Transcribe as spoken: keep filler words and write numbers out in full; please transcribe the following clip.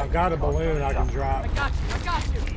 I've got a balloon I can drop. I got you, I got you.